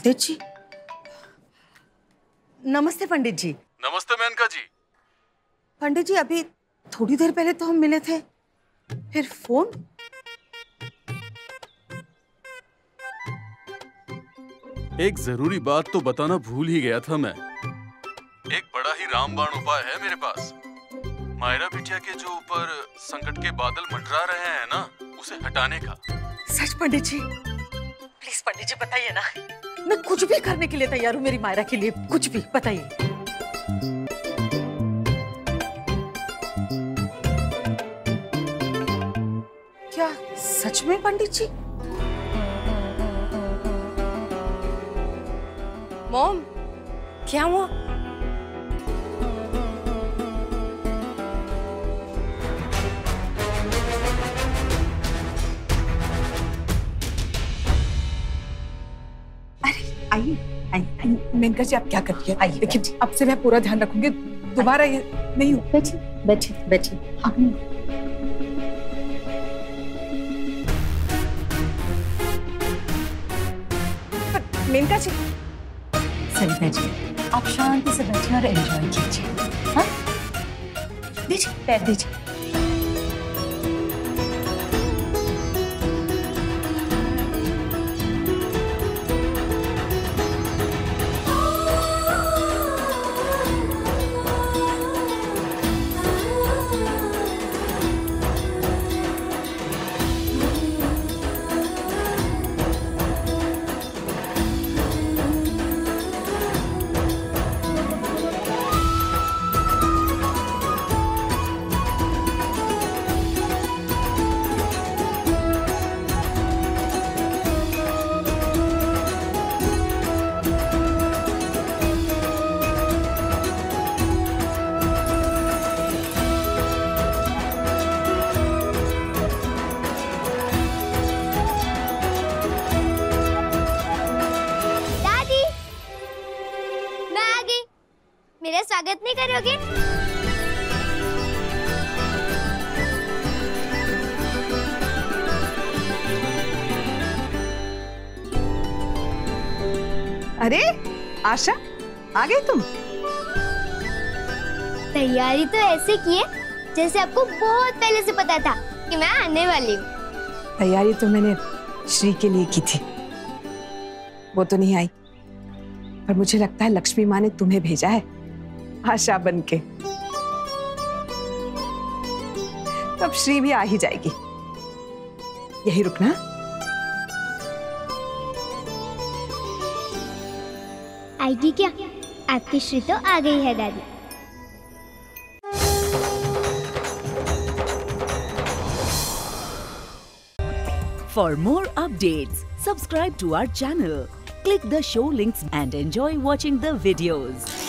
पंडित जी, नमस्ते पंडित जी। नमस्ते मेनका जी। पंडित जी, अभी थोड़ी देर पहले तो हम मिले थे, फिर फोन। एक जरूरी बात तो बताना भूल ही गया था मैं। एक बड़ा ही रामबाण उपाय है मेरे पास। मायरा बिटिया के जो ऊपर संकट के बादल मंडरा रहे हैं ना, उसे हटाने का। सच पंडित जी? प्लीज पंडित जी बताइए ना, मैं कुछ भी करने के लिए तैयार हूँ मेरी मायरा के लिए, कुछ भी बताइए। क्या सच में पंडित जी? मॉम, क्या हुआ? आइए मेनका जी, आप क्या कर रही है? आइए, देखिए अब से मैं पूरा ध्यान रखूंगी, दोबारा ये नहीं हो। बैठिए बैठिए बैठिए। हाँ। मेनका जी, सरिता जी, आप शांति से बैठिए और एंजॉय कीजिए। हाँ, दीजिए पैर दीजिए। मेरा स्वागत नहीं करोगे? अरे आशा, आ गई तुम? तैयारी तो ऐसे की है जैसे आपको बहुत पहले से पता था कि मैं आने वाली हूँ। तैयारी तो मैंने श्री के लिए की थी, वो तो नहीं आई, पर मुझे लगता है लक्ष्मी माँ ने तुम्हें भेजा है आशा बनके। तब श्री भी आ ही जाएगी, यही रुकना। आएगी क्या? आपकी श्री तो आ गई है दादी। For more updates, subscribe to our channel, click the show links and enjoy watching the videos.